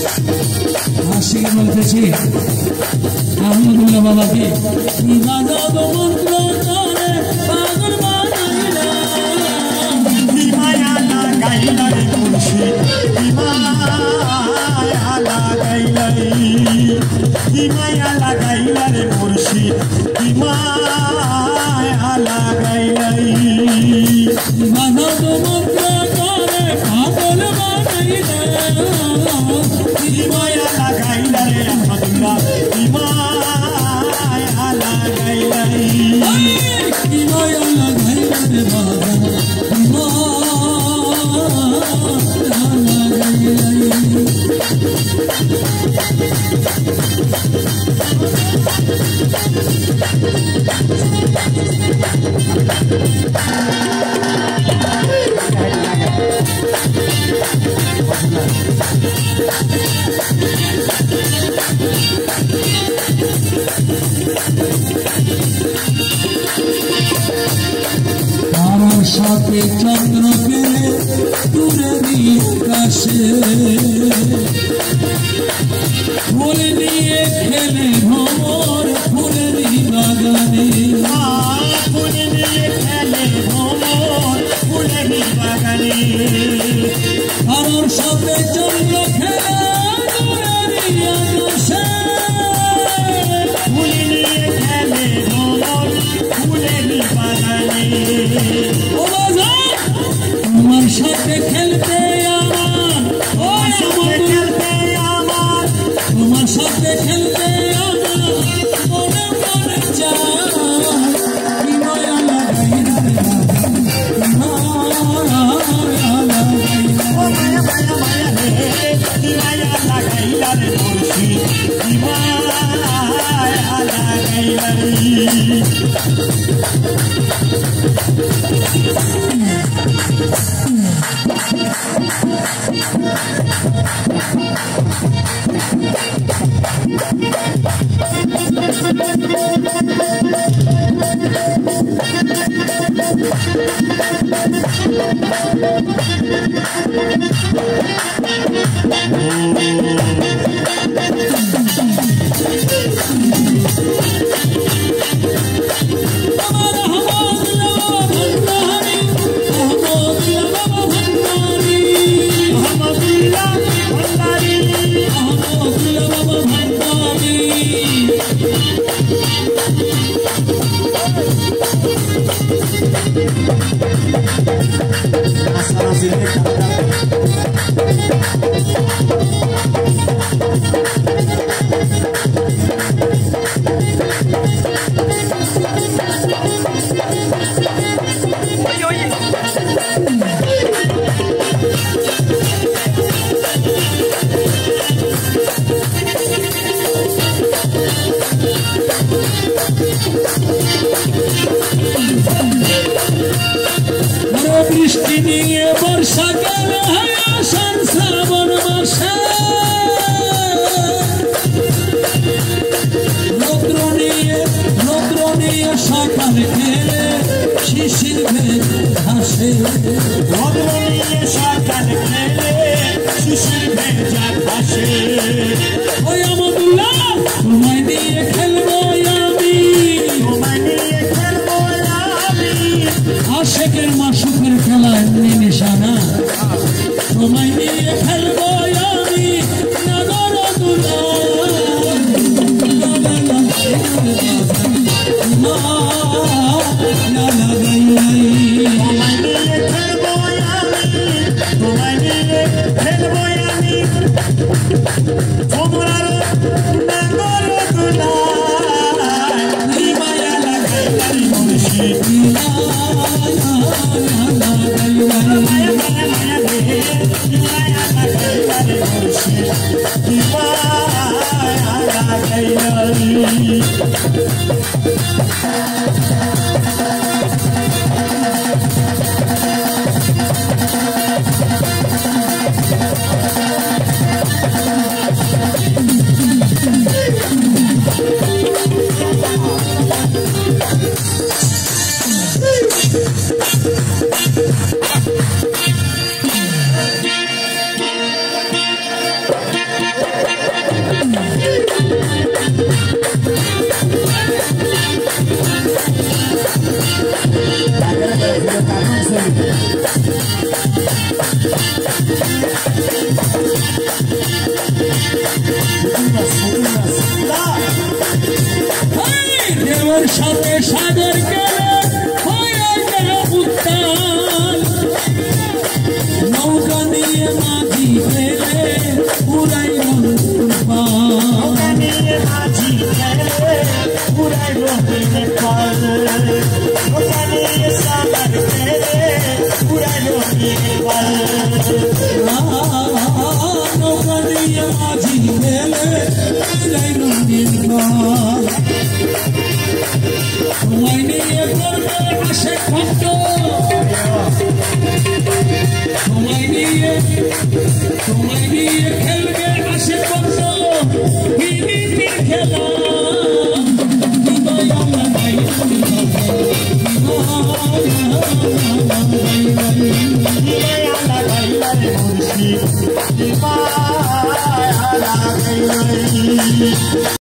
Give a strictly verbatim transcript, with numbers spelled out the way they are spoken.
আশিক বলতেছি আহমদুল্লাহ বাবাকে বাজাব মন্ত্র করে পাগল বানাইলা মায়া লাগাইলা রে মুর্শিদ মায়া লাগাইলা মায়া লাগাইলা রে মুর্শিদ মায়া লাগাইলা বাজাব মন্ত্র করে পাগল বানাইলা মায়া লাগাইলা রে আহমদুল্লাহ মায়া লাগাইলা মায়া লাগাইলা রে বাবা তারার সাথে চন্দ্র পেলে দূরে নিয়ে কাছে ফুল নিয়ে খেলে ভ্রমর ফুলেরই বাগানে ফুল নিয়ে খেলে ভ্রমর ফুলেরই বাগানে তারার সাথে চন্দ্র খেলে দূরে নিয়ে কাছে ফুল নিয়ে খেলে ভ্রমর ফুলেরই বাগানে তোমার সাথে খেলতে আমার ও সাথে খেলতে আমার তোমার সাথে খেলতে আমার মনে মনে চায় মায়া লাগাইলা রে মায়া লাগাইলা ও মায়া মায়া মায়া রে মায়া লাগাইলা রে মুর্শিদ মায়া লাগাইলা বৃষ্টি নিয়ে বর্ষা গেল আষাঢ় শ্রাবণ মাসে রৌদ্র নিয়ে রৌদ্র নিয়ে সকাল খেলে শিশির ভেজে ঘাসে রৌদ্র নিয়ে সকাল খেলে শিশির ভেজা ঘাসে ওই আহমদুল্লাহ তোমায় নিয়ে খেলবো আমি তোমায় নিয়ে খেলবো আমি আশেকের মাসুকের খেলা এমনি নিশানা তোমায় নিয়ে খেলবো আমি নগর তোমায় নিয়ে খেলবো আমি তোমায় নিয়ে খেলবো আমি তোমার নগর দুলায় মায়া লাগাইলা রে মুর্শিদ মায়া মায়া মায়া রে মায়া লাগাইলা রে মুর্শিদ মায়া লাগাইলা দিয়ে মাঝি খেলে যাই রঙিন ঘর তোমায় নিয়ে করবে আশে খন্ড তোমায় নিয়ে তোমায় নিয়ে খেলবে আশে খন্ড হিন্দি খেলা Bye.